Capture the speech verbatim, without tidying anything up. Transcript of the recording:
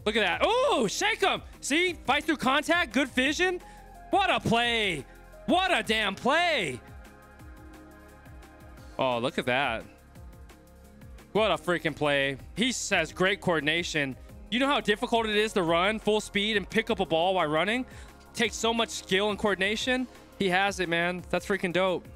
Look at that. Oh, shake him. See? Fight through contact. Good vision. What a play. What a damn play. Oh, look at that. What a freaking play. He has great coordination. You know how difficult it is to run full speed and pick up a ball while running? Takes so much skill and coordination. He has it, man. That's freaking dope.